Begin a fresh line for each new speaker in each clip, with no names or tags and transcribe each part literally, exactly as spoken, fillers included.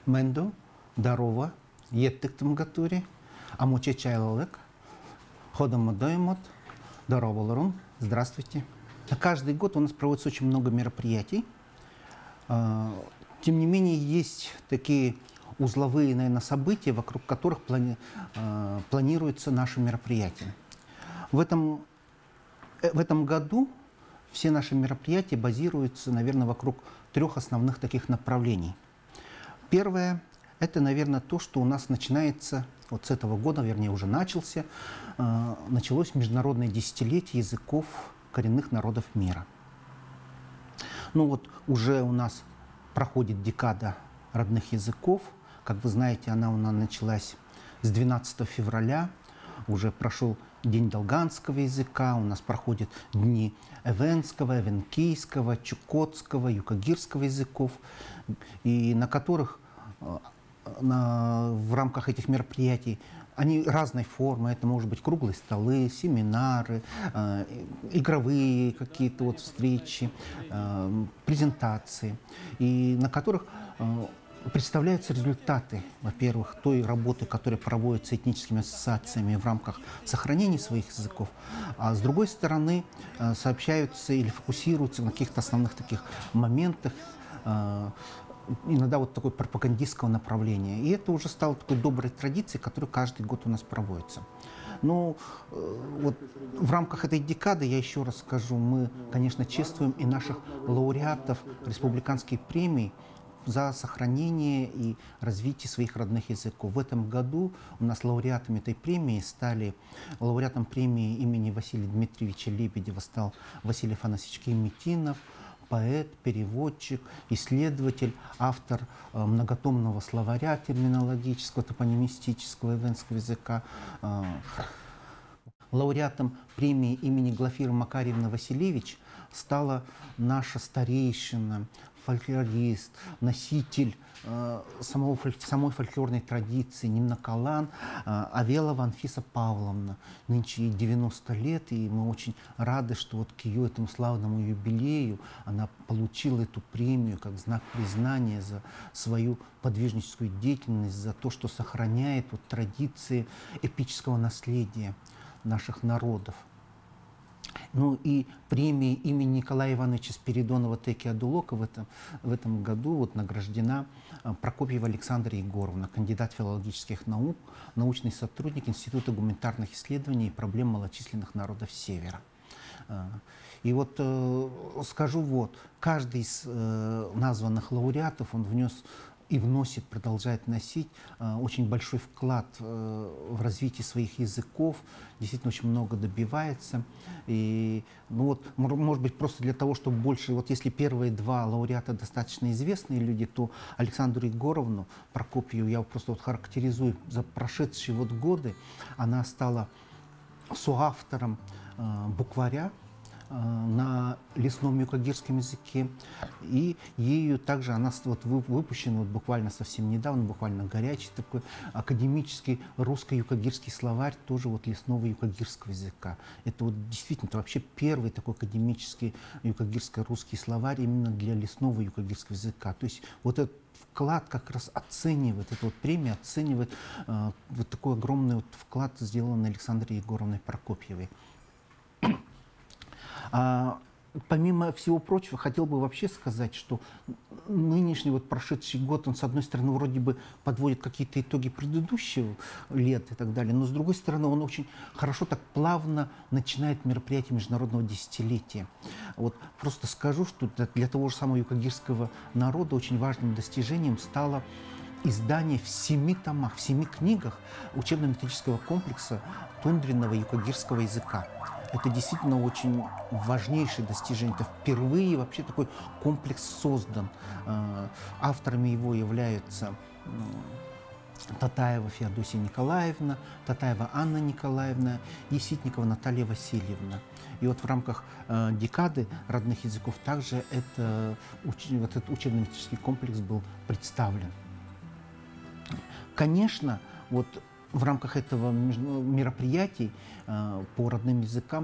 Менду, здорово, еттик темгатури, амуче чайлалык, ходом доймот, здорово, Ларун, здравствуйте. Каждый год у нас проводится очень много мероприятий. Тем не менее, есть такие узловые, наверное, события, вокруг которых плани планируется наше мероприятие. В этом, в этом году все наши мероприятия базируются, наверное, вокруг трех основных таких направлений. Первое – это, наверное, то, что у нас начинается, вот с этого года, вернее, уже начался, э, началось международное десятилетие языков коренных народов мира. Ну вот уже у нас проходит декада родных языков. Как вы знаете, она у нас началась с двенадцатого февраля, уже прошел День долганского языка, у нас проходят дни эвенского, эвенкийского, чукотского, юкагирского языков, и на которых на, в рамках этих мероприятий они разной формы. Это может быть круглые столы, семинары, э, игровые какие-то вот встречи, э, презентации, и на которых э, представляются результаты, во-первых, той работы, которая проводится этническими ассоциациями в рамках сохранения своих языков, а с другой стороны сообщаются или фокусируются на каких-то основных таких моментах, иногда вот такой пропагандистского направления. И это уже стало такой доброй традицией, которая каждый год у нас проводится. Но вот в рамках этой декады, я еще раз скажу, мы, конечно, чествуем и наших лауреатов республиканской премии за сохранение и развитие своих родных языков. В этом году у нас лауреатами этой премии стали, лауреатом премии имени Василия Дмитриевича Лебедева стал Василий Афанасьевич Кийметинов, поэт, переводчик, исследователь, автор э, многотомного словаря терминологического, топонимистического эвенского языка. Э, лауреатом премии имени Глафиры Макарьевны Василевич стала наша старейшина, фольклорист, носитель э, самого, самой фольклорной традиции Нина Калан, э, Авелова Анфиса Павловна. Нынче ей девяносто лет, и мы очень рады, что вот к ее этому славному юбилею она получила эту премию как знак признания за свою подвижническую деятельность, за то, что сохраняет вот традиции эпического наследия наших народов. Ну и премии имени Николая Ивановича Спиридонова Теки Адулока в этом, в этом году вот награждена Прокопьева Александра Егоровна, кандидат филологических наук, научный сотрудник Института гуманитарных исследований и проблем малочисленных народов Севера. И вот э, скажу вот, каждый из э, названных лауреатов, он внес и вносит, продолжает носить э, очень большой вклад э, в развитие своих языков, действительно очень много добивается. И, ну вот, может быть, просто для того, чтобы больше, вот если первые два лауреата достаточно известные люди, то Александру Егоровну Прокопьеву я просто вот характеризую за прошедшие вот годы. Она стала соавтором э, букваря на лесном юкагирском языке, и ею также она вот выпущена вот буквально совсем недавно, буквально горячий такой академический русско-юкагирский словарь тоже вот лесного юкагирского языка. Это вот действительно это вообще первый такой академический юкагирско-русский словарь именно для лесного юкагирского языка. То есть вот этот вклад как раз оценивает, эта вот премия оценивает э, вот такой огромный вот вклад, сделанный Александрой Егоровной Прокопьевой. А, помимо всего прочего, хотел бы вообще сказать, что нынешний вот прошедший год, он, с одной стороны, вроде бы подводит какие-то итоги предыдущих лет и так далее, но, с другой стороны, он очень хорошо, так плавно начинает мероприятие международного десятилетия. Вот просто скажу, что для того же самого юкагирского народа очень важным достижением стало издание в семи томах, в семи книгах учебно-методического комплекса тундренного юкагирского языка. Это действительно очень важнейшее достижение. Это впервые вообще такой комплекс создан. Авторами его являются Татаева Феодосия Николаевна, Татаева Анна Николаевна и Ситникова Наталья Васильевна. И вот в рамках э, декады родных языков также это, уч, вот этот учебно-методический комплекс был представлен. Конечно, вот в рамках этого мероприятий э, по родным языкам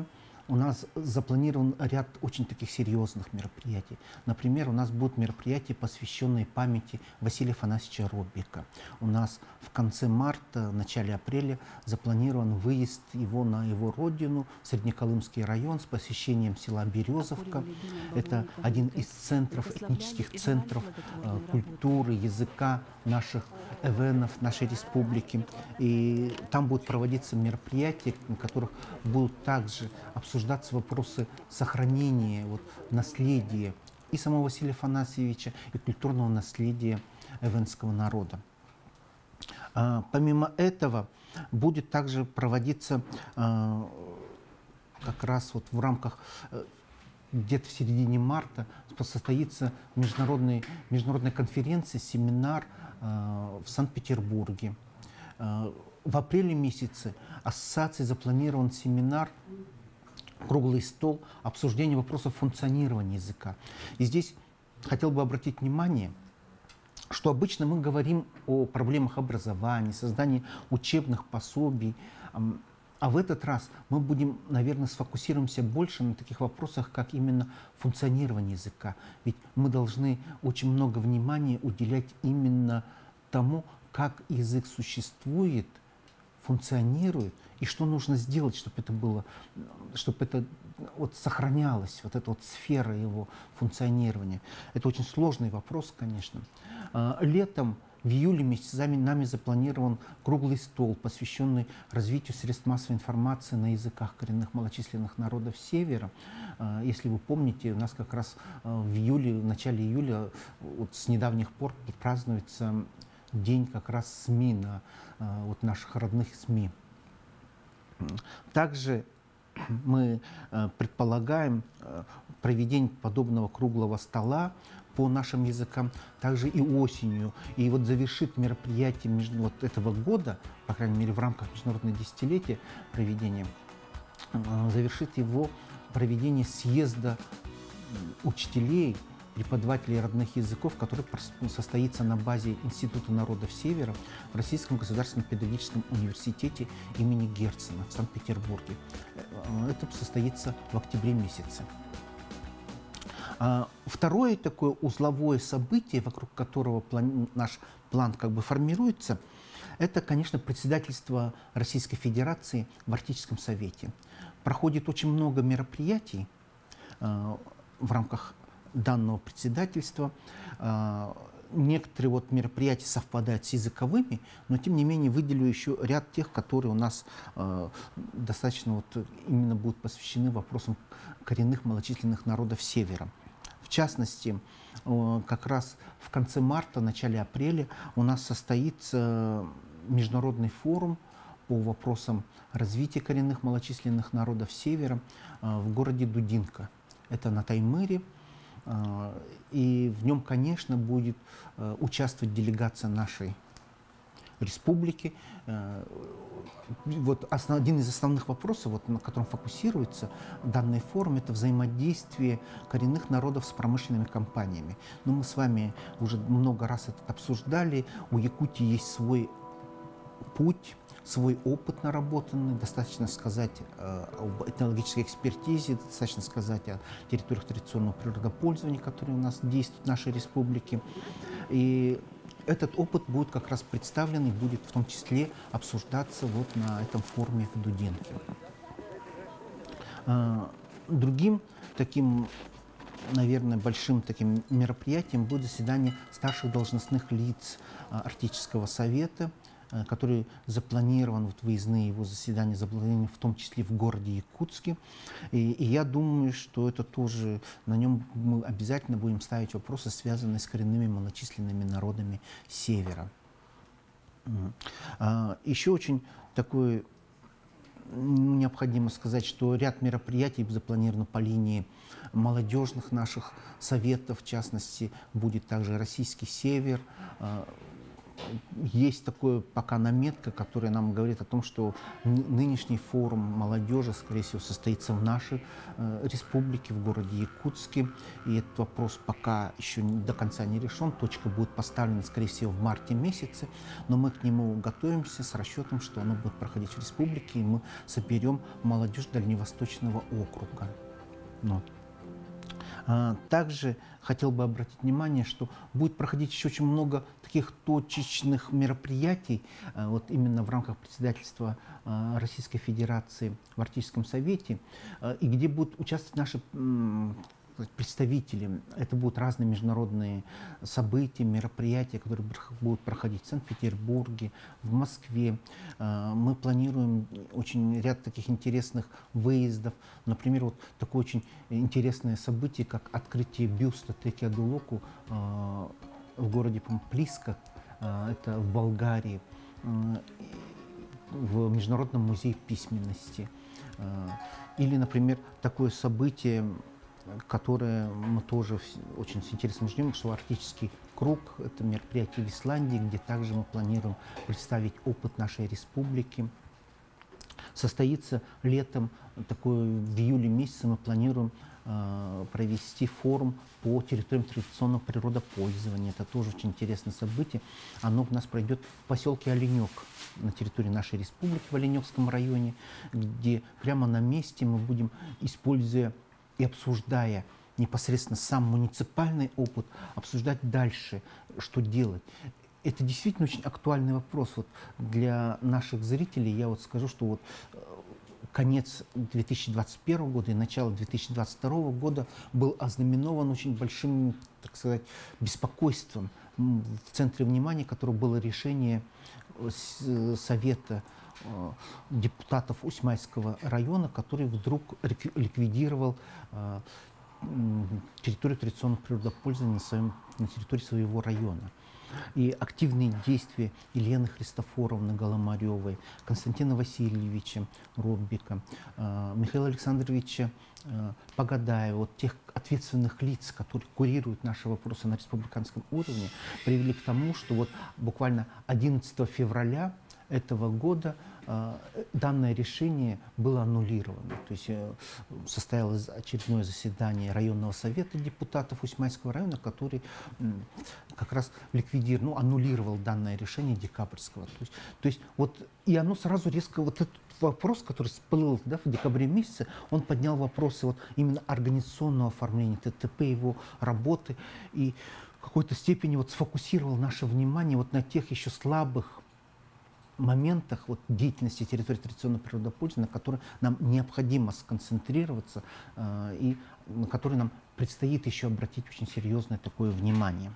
у нас запланирован ряд очень таких серьезных мероприятий. Например, у нас будут мероприятия, посвященные памяти Василия Афанасьевича Роббика. У нас в конце марта, в начале апреля запланирован выезд его на его родину, Среднеколымский район, с посещением села Березовка. Это один из центров, этнических центров э, культуры, языка наших эвенов, нашей республики. И там будут проводиться мероприятия, на которых будут также обсуждаться вопросы сохранения вот, наследия и самого Василия Афанасьевича, и культурного наследия эвенского народа. А, помимо этого, будет также проводиться а, как раз вот в рамках, где-то в середине марта, состоится международная, международная конференция, семинар а, в Санкт-Петербурге. А, в апреле месяце ассоциации запланирован семинар, круглый стол, обсуждение вопросов функционирования языка. И здесь хотел бы обратить внимание, что обычно мы говорим о проблемах образования, создании учебных пособий, а в этот раз мы будем, наверное, сфокусируемся больше на таких вопросах, как именно функционирование языка. Ведь мы должны очень много внимания уделять именно тому, как язык существует, функционирует, и что нужно сделать, чтобы это было, чтобы это вот сохранялось, вот эта вот сфера его функционирования. Это очень сложный вопрос, конечно. Летом, в июле месяце нами запланирован круглый стол, посвященный развитию средств массовой информации на языках коренных малочисленных народов Севера. Если вы помните, у нас как раз в июле, в начале июля, вот с недавних пор празднуется день как раз СМИ, на вот наших родных СМИ. Также мы предполагаем проведение подобного круглого стола по нашим языкам также и осенью. И вот завершит мероприятие вот этого года, по крайней мере в рамках международного десятилетия проведения, завершит его проведение съезда учителей, преподавателей родных языков, который состоится на базе Института народов Севера в Российском государственном педагогическом университете имени Герцена в Санкт-Петербурге. Это состоится в октябре месяце. Второе такое узловое событие, вокруг которого план, наш план как бы формируется, это, конечно, председательство Российской Федерации в Арктическом совете. Проходит очень много мероприятий в рамках данного председательства. Некоторые вот мероприятия совпадают с языковыми, но тем не менее выделю еще ряд тех, которые у нас достаточно вот именно будут посвящены вопросам коренных малочисленных народов Севера. В частности, как раз в конце марта, начале апреля у нас состоится международный форум по вопросам развития коренных малочисленных народов Севера в городе Дудинка. Это на Таймыре. И в нем, конечно, будет участвовать делегация нашей республики. Вот основ, один из основных вопросов, вот, на котором фокусируется данный форум, это взаимодействие коренных народов с промышленными компаниями. Но мы с вами уже много раз это обсуждали. У Якутии есть свой путь, свой опыт наработанный, достаточно сказать э, об этнологической экспертизе, достаточно сказать о территориях традиционного природопользования, которые у нас действуют в нашей республике. И этот опыт будет как раз представлен и будет в том числе обсуждаться вот на этом форуме в Дудинке. Э, другим таким, наверное, большим таким мероприятием будет заседание старших должностных лиц э, Арктического совета, который запланирован, вот выездные его заседания запланированы в том числе в городе Якутске. И, и я думаю, что это тоже, на нем мы обязательно будем ставить вопросы, связанные с коренными малочисленными народами Севера. А, еще очень такой, ну, необходимо сказать, что ряд мероприятий запланировано по линии молодежных наших советов, в частности, будет также Российский Север, есть такое пока наметка, которая нам говорит о том, что нынешний форум молодежи, скорее всего, состоится в нашей э, республике, в городе Якутске. И этот вопрос пока еще не, до конца не решен. Точка будет поставлена, скорее всего, в марте месяце. Но мы к нему готовимся с расчетом, что оно будет проходить в республике, и мы соберем молодежь Дальневосточного округа. Вот. Также хотел бы обратить внимание, что будет проходить еще очень много таких точечных мероприятий, вот именно в рамках председательства Российской Федерации в Арктическом совете, и где будут участвовать наши представители. Это будут разные международные события, мероприятия, которые будут проходить в Санкт-Петербурге, в Москве. Мы планируем очень ряд таких интересных выездов. Например, вот такое очень интересное событие, как открытие бюста Текиадулоку в городе Плиска, это в Болгарии, в Международном музее письменности. Или, например, такое событие, которое мы тоже очень с интересом ждем, что Арктический круг – это мероприятие в Исландии, где также мы планируем представить опыт нашей республики. Состоится летом, такое, в июле месяце мы планируем э, провести форум по территориям традиционного природопользования. Это тоже очень интересное событие. Оно у нас пройдет в поселке Оленек на территории нашей республики, в Оленекском районе, где прямо на месте мы будем, используя и обсуждая непосредственно сам муниципальный опыт, обсуждать дальше, что делать. Это действительно очень актуальный вопрос. Вот для наших зрителей я вот скажу, что вот конец две тысячи двадцать первого года и начало две тысячи двадцать второго года был ознаменован очень большим, так сказать, беспокойством. В центре внимания которого было решение Совета депутатов Усьмайского района, который вдруг ликвидировал э, территорию традиционного природопользования на, своем, на территории своего района. И активные действия Елены Христофоровны Голомаревой, Константина Васильевича Роббика, э, Михаила Александровича э, Погадаева, вот тех ответственных лиц, которые курируют наши вопросы на республиканском уровне, привели к тому, что вот буквально одиннадцатого февраля этого года э, данное решение было аннулировано. То есть э, состоялось очередное заседание районного совета депутатов Усьмайского района, который э, как раз ликвидировал, ну, аннулировал данное решение декабрьского. То есть, то есть вот, и оно сразу резко, вот этот вопрос, который всплыл, да, в декабре месяце, он поднял вопросы вот именно организационного оформления ТТП, его работы, и в какой-то степени вот сфокусировал наше внимание вот на тех еще слабых моментах вот, деятельности территории традиционного природопользования, на которые нам необходимо сконцентрироваться э, и на которые нам предстоит еще обратить очень серьезное такое внимание.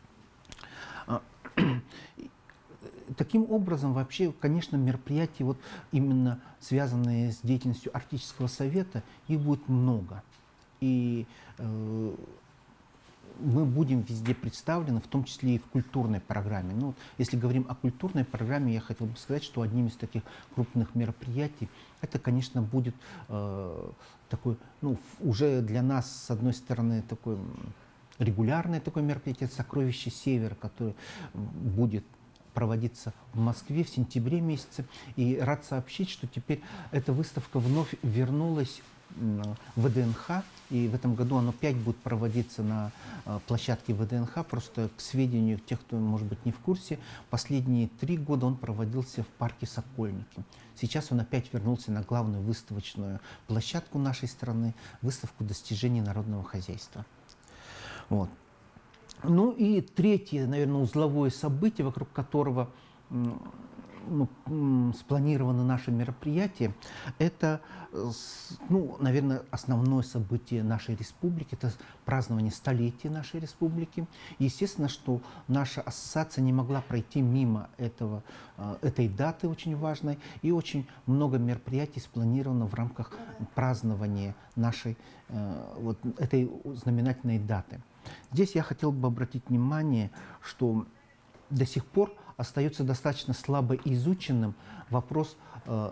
Таким образом, вообще, конечно, мероприятий, вот, именно связанные с деятельностью Арктического совета, их будет много. И э, мы будем везде представлены, в том числе и в культурной программе. Ну, если говорим о культурной программе, я хотел бы сказать, что одним из таких крупных мероприятий, это, конечно, будет э, такой, ну, уже для нас, с одной стороны, такой регулярное такое мероприятие, это «Сокровище Севера», которое будет проводиться в Москве в сентябре месяце. И рад сообщить, что теперь эта выставка вновь вернулась в ВДНХ, и в этом году оно опять будет проводиться на площадке ВДНХ. Просто к сведению тех, кто, может быть, не в курсе, последние три года он проводился в парке Сокольники. Сейчас он опять вернулся на главную выставочную площадку нашей страны, выставку достижений народного хозяйства. Вот. Ну и третье, наверное, узловое событие, вокруг которого ну, спланировано наше мероприятие, это, ну, наверное, основное событие нашей республики, это празднование столетия нашей республики. Естественно, что наша ассоциация не могла пройти мимо этого, этой даты очень важной, и очень много мероприятий спланировано в рамках празднования нашей, вот, этой знаменательной даты. Здесь я хотел бы обратить внимание, что до сих пор остается достаточно слабо изученным вопрос э,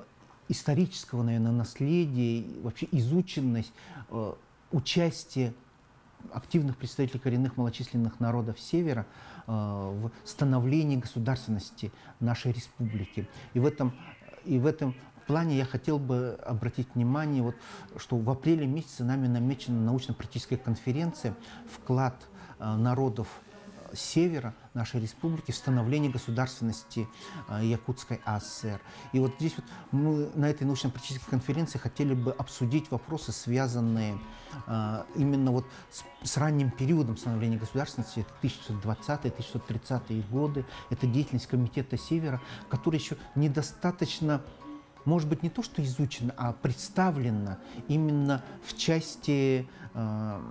исторического, наверное, наследия, вообще изученность э, участия активных представителей коренных малочисленных народов Севера в становлении государственности нашей республики. И в этом, и в этом плане я хотел бы обратить внимание, вот, что в апреле месяце нами намечена научно-практическая конференция «Вклад народов Севера нашей республики в становление государственности э, Якутской АСР». И вот здесь вот мы на этой научно-практической конференции хотели бы обсудить вопросы, связанные э, именно вот с, с ранним периодом становления государственности, это тысяча девятьсот двадцатые — тысяча девятьсот тридцатые годы, это деятельность Комитета Севера, которая еще недостаточно, может быть, не то что изучена, а представлена именно в части э,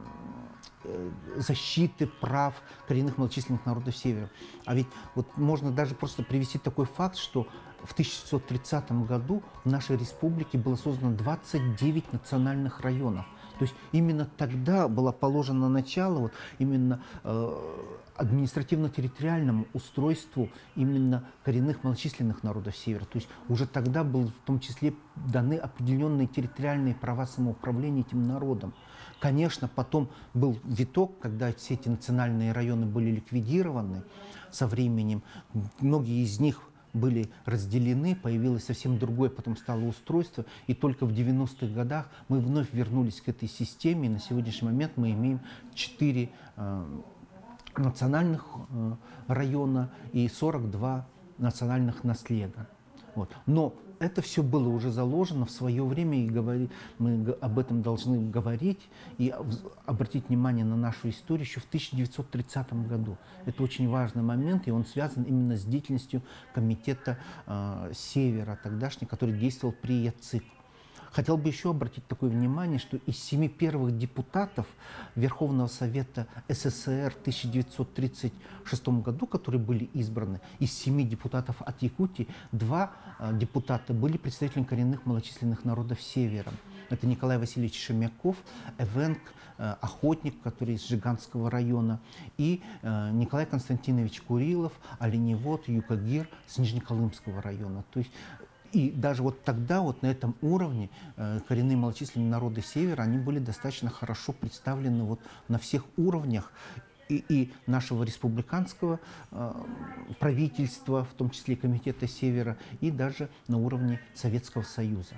защиты прав коренных малочисленных народов Севера. А ведь вот можно даже просто привести такой факт, что в тысяча девятьсот тридцатом году в нашей республике было создано двадцать девять национальных районов. То есть именно тогда было положено начало вот именно э, административно-территориальному устройству именно коренных малочисленных народов Севера. То есть уже тогда были в том числе даны определенные территориальные права самоуправления этим народом. Конечно, потом был виток, когда все эти национальные районы были ликвидированы со временем. Многие из них были разделены, появилось совсем другое, потом стало устройство. И только в девяностых годах мы вновь вернулись к этой системе. И на сегодняшний момент мы имеем четыре э, национальных э, района и сорок два национальных наслега. Вот. Но это все было уже заложено в свое время, и говори, мы об этом должны говорить и обратить внимание на нашу историю еще в тысяча девятьсот тридцатом году. Это очень важный момент, и он связан именно с деятельностью Комитета э, Севера тогдашнего, который действовал при ЯЦИК. Хотел бы еще обратить такое внимание, что из семи первых депутатов Верховного Совета СССР в тысяча девятьсот тридцать шестом году, которые были избраны, из семи депутатов от Якутии, два э, депутата были представителями коренных малочисленных народов Севера. Это Николай Васильевич Шемяков, Эвенг, э, охотник, который из Жиганского района, и э, Николай Константинович Курилов, оленевод, юкагир с Нижнеколымского района. То есть и даже вот тогда, вот на этом уровне, э, коренные малочисленные народы Севера, они были достаточно хорошо представлены вот на всех уровнях и, и нашего республиканского э, правительства, в том числе Комитета Севера, и даже на уровне Советского Союза.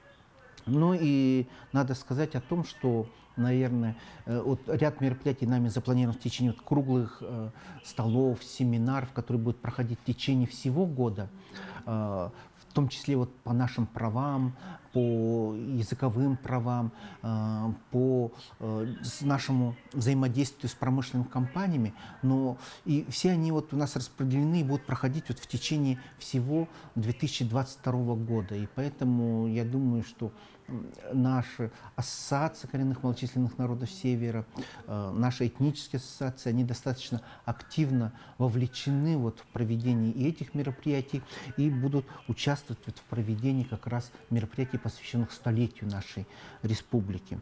Ну и надо сказать о том, что, наверное, э, вот ряд мероприятий нами запланирован в течение вот круглых э, столов, семинаров, которые будут проходить в течение всего года, э, в том числе вот по нашим правам, по языковым правам, э, по э, нашему взаимодействию с промышленными компаниями, но и все они вот у нас распределены и будут проходить вот в течение всего две тысячи двадцать второго года. И поэтому я думаю, что наша ассоциация коренных малочисленных народов Севера, э, наша этническая ассоциация, они достаточно активно вовлечены вот в проведении и этих мероприятий и будут участвовать вот в проведении как раз мероприятий, посвященных столетию нашей республики.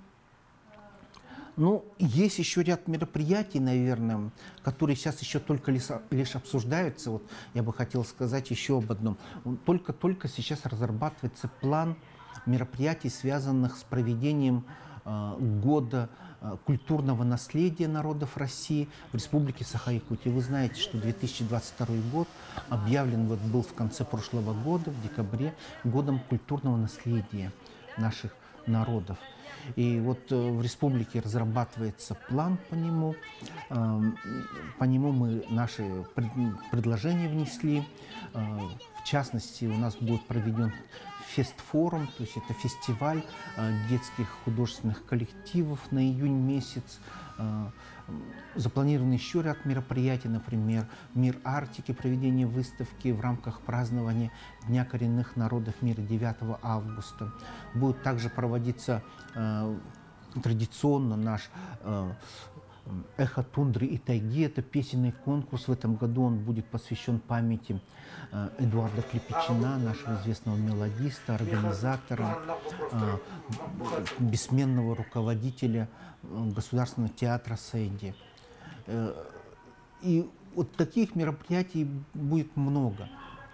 Ну, есть еще ряд мероприятий, наверное, которые сейчас еще только лишь, лишь обсуждаются. Вот я бы хотел сказать еще об одном. Только-только сейчас разрабатывается план мероприятий, связанных с проведением э, года э, культурного наследия народов России в Республике Саха-Якутия. Вы знаете, что две тысячи двадцать второй год объявлен вот, был в конце прошлого года, в декабре, годом культурного наследия наших народов. И вот э, в республике разрабатывается план по нему. Э, по нему мы наши пред, предложения внесли. Э, в частности, у нас будет проведен фестфорум, то есть это фестиваль э, детских художественных коллективов на июнь месяц. Э, запланированы еще ряд мероприятий, например, «Мир Арктики», проведение выставки в рамках празднования Дня коренных народов мира девятого августа. Будет также проводиться э, традиционно наш э, «Эхо тундры и тайги». Это песенный конкурс. В этом году он будет посвящен памяти э, Эдуарда Клепичина, нашего известного мелодиста, организатора, э, бессменного руководителя э, Государственного театра Сэйди. Э, и вот таких мероприятий будет много.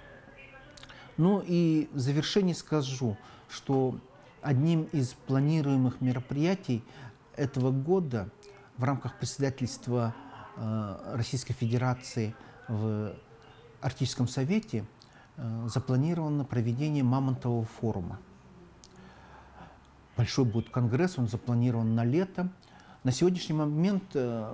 Ну и в завершение скажу, что одним из планируемых мероприятий этого года в рамках председательства э, Российской Федерации в Арктическом совете э, запланировано проведение Мамонтового форума. Большой будет конгресс, он запланирован на лето. На сегодняшний момент э,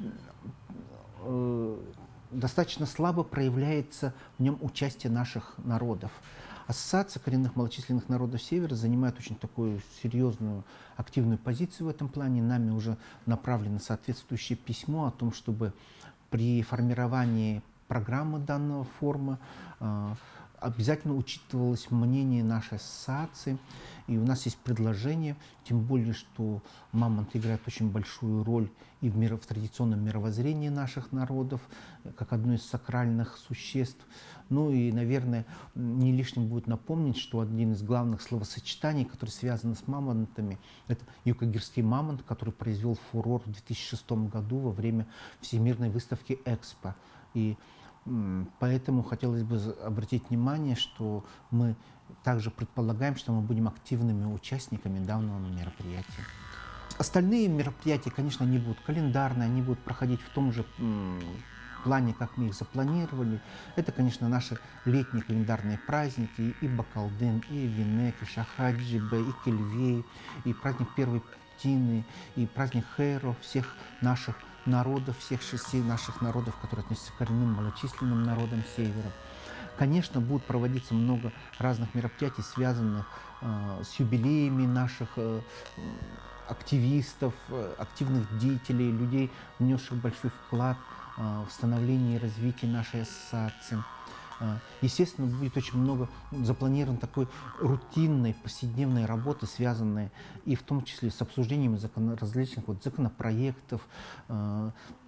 э, достаточно слабо проявляется в нем участие наших народов. Ассоциация коренных малочисленных народов Севера занимает очень такую серьезную, активную позицию в этом плане. Нами уже направлено соответствующее письмо о том, чтобы при формировании программы данного форума э, обязательно учитывалось мнение нашей ассоциации. И у нас есть предложение, тем более, что мамонт играет очень большую роль и в, миро, в традиционном мировоззрении наших народов, как одно из сакральных существ. Ну и, наверное, не лишним будет напомнить, что один из главных словосочетаний, который связан с мамонтами, это юкагирский мамонт, который произвел фурор в две тысячи шестом году во время Всемирной выставки Экспо. И поэтому хотелось бы обратить внимание, что мы также предполагаем, что мы будем активными участниками данного мероприятия. Остальные мероприятия, конечно, они будут календарные, они будут проходить в том же плане, как мы их запланировали. Это, конечно, наши летние календарные праздники, и Бакалден, и Винек, и Шахаджибе, и Кельвей, и праздник Первой Птины, и праздник Хэро, всех наших народов, всех шести наших народов, которые относятся к коренным малочисленным народам Севера. Конечно, будет проводиться много разных мероприятий, связанных э, с юбилеями наших э, активистов, э, активных деятелей, людей, внесших большой вклад э, в становление и развитие нашей ассоциации. Э, естественно, будет очень много запланировано такой рутинной, повседневной работы, связанной и в том числе с обсуждением закон, различных вот, законопроектов, э,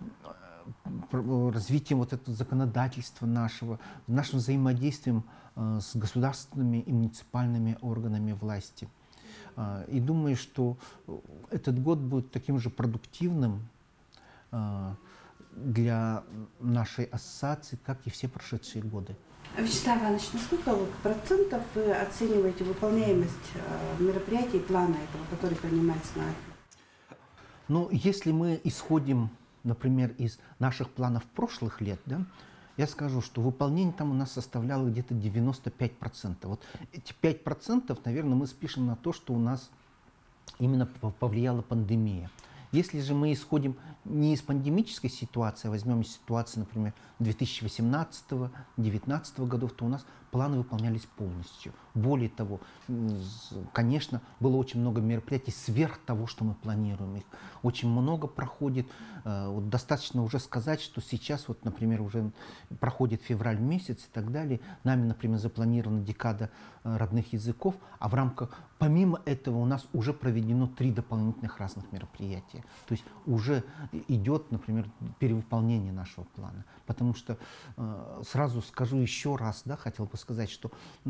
развитием вот этого законодательства нашего, нашим взаимодействием э, с государственными и муниципальными органами власти. Э, и думаю, что этот год будет таким же продуктивным э, для нашей ассоциации, как и все прошедшие годы.
Вячеслав Иванович, на сколько процентов вы оцениваете выполняемость э, мероприятий, плана этого, который принимается на...
Ну, если мы исходим, например, из наших планов прошлых лет, да, я скажу, что выполнение там у нас составляло где-то девяносто пять процентов. Вот эти пять процентов, наверное, мы спишем на то, что у нас именно повлияла пандемия. Если же мы исходим не из пандемической ситуации, а возьмем из ситуации, например, две тысячи восемнадцатого — две тысячи девятнадцатого годов, то у нас планы выполнялись полностью. Более того, конечно, было очень много мероприятий сверх того, что мы планируем. Их очень много проходит. Вот достаточно уже сказать, что сейчас, вот, например, уже проходит февраль месяц и так далее. Нами, например, запланирована декада родных языков, а в рамках, помимо этого, у нас уже проведено три дополнительных разных мероприятия. То есть уже идет, например, перевыполнение нашего плана. Потому что, сразу скажу еще раз, да, хотел бы сказать, что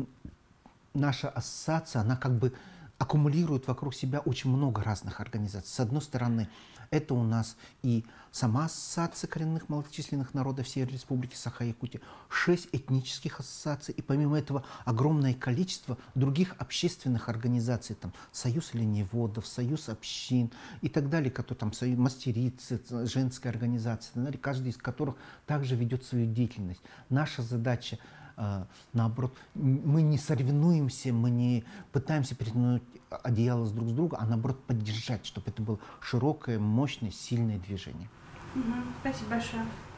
наша ассоциация, она как бы аккумулирует вокруг себя очень много разных организаций. С одной стороны, это у нас и сама ассоциация коренных малочисленных народов Северной Республики Саха-Якутия, шесть этнических ассоциаций, и помимо этого огромное количество других общественных организаций, там Союз оленеводов, Союз общин и так далее, которые там союз, мастерицы, женская организация, каждый из которых также ведет свою деятельность. Наша задача, наоборот, мы не соревнуемся, мы не пытаемся перетянуть одеяло с друг с друга, а наоборот поддержать, чтобы это было широкое, мощное, сильное движение.
Угу. Спасибо большое.